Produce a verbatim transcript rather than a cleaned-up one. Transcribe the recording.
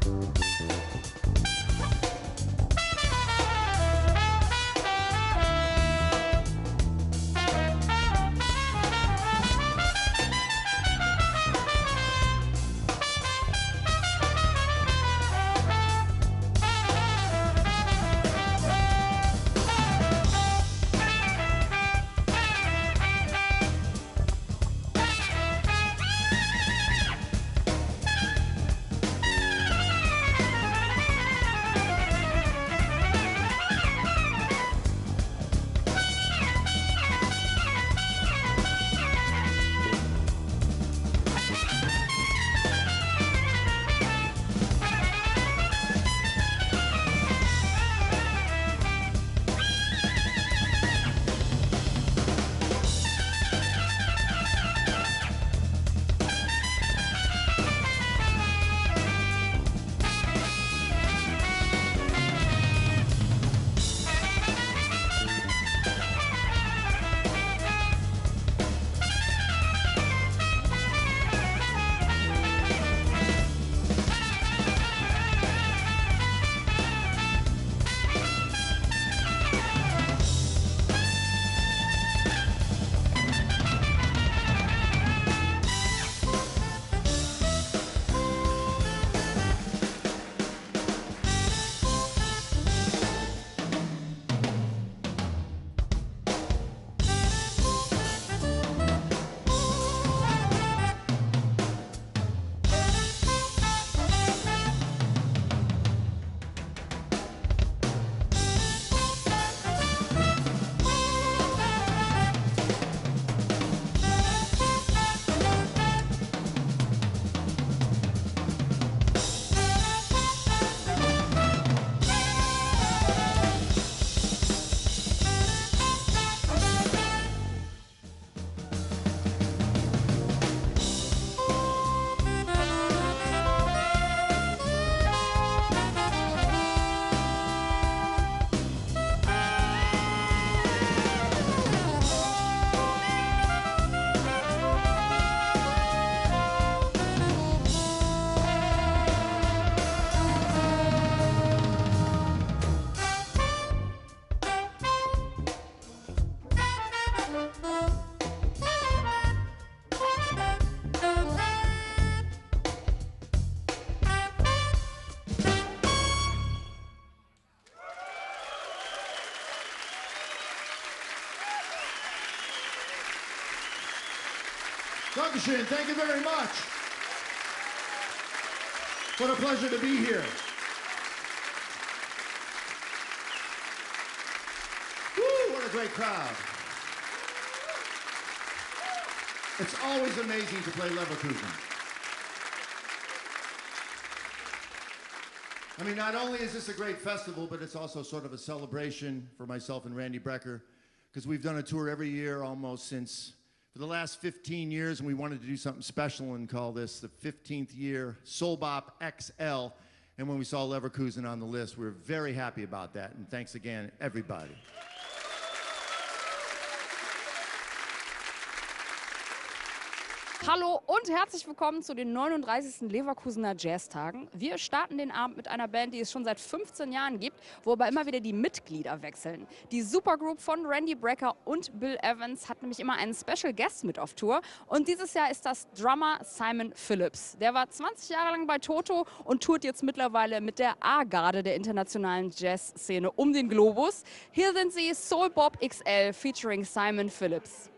Dankeschön. Thank you very much. What a pleasure to be here. Woo, what a great crowd. It's always amazing to play Leverkusen. I mean, not only is this a great festival, but it's also sort of a celebration for myself and Randy Brecker, because we've done a tour every year almost since, for the last fifteen years, and we wanted to do something special and call this the fifteenth year Soul Bop X L. And when we saw Leverkusen on the list, we were very happy about that. And thanks again, everybody. Hallo und herzlich willkommen zu den neununddreißigsten Leverkusener Jazztagen. Wir starten den Abend mit einer Band, die es schon seit fünfzehn Jahren gibt, wo aber immer wieder die Mitglieder wechseln. Die Supergroup von Randy Brecker und Bill Evans hat nämlich immer einen Special Guest mit auf Tour. Und dieses Jahr ist das Drummer Simon Phillips. Der war zwanzig Jahre lang bei Toto und tourt jetzt mittlerweile mit der A-Garde der internationalen Jazzszene um den Globus. Hier sind sie, Soul Bop X L featuring Simon Phillips.